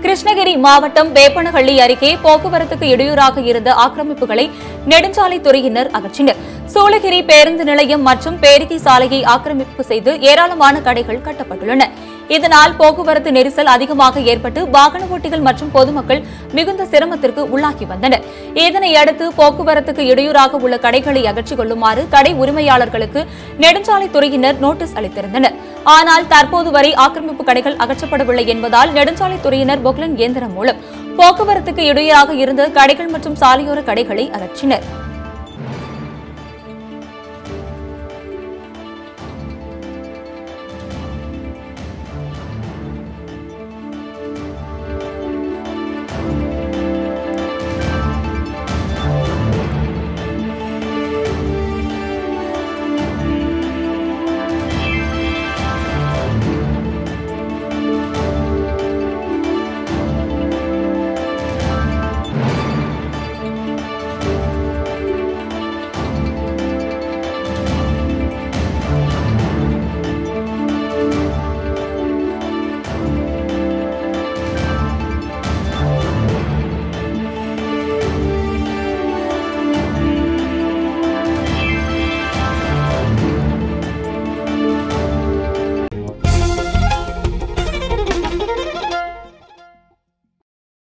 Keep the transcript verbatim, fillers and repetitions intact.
கிருஷ்ணகிரி மாவட்டம் வேப்பனஹள்ளி அருகே போக்குவரத்துக்கு இடையூறாக இருந்த ஆக்கிரமிப்புகளை நெடுஞ்சாலைத்துறையினர் அகற்றினர். சூளகிரி பேருந்து நிலையம் மற்றும் பேரிகை சாலையை ஆக்கிரமிப்பு செய்து ஏராளமான கடைகள் கட்டப்பட்டுள்ளன. இதனால் போக்குவரத்து நெரிசல் அதிகமாக ஏற்பட்டு வாகன ஓட்டிகள் மற்றும் பொதுமக்கள் மிகுந்த சிரமத்திற்கு உள்ளாகி வந்தனர். இதனையடுத்து போக்குவரத்துக்கு இடையூறாக உள்ள கடைகளை அகற்றிக் கொள்ளுமாறு கடை உரிமையாளர்களுக்கு நெடுஞ்சாலைத்துறையினர் நோட்டீஸ் அளித்திருந்தனர். ஆனால் தற்போது வரை ஆக்கிரமிப்பு கடைகள் அகற்றப்படவில்லை என்பதால் நெடுஞ்சாலைத்துறையினர் பொக்லைன் இயந்திரம் மூலம் போக்குவரத்துக்கு இடையூறாக இருந்த கடைகள் மற்றும் சாலையோர கடைகளை அகற்றினர்.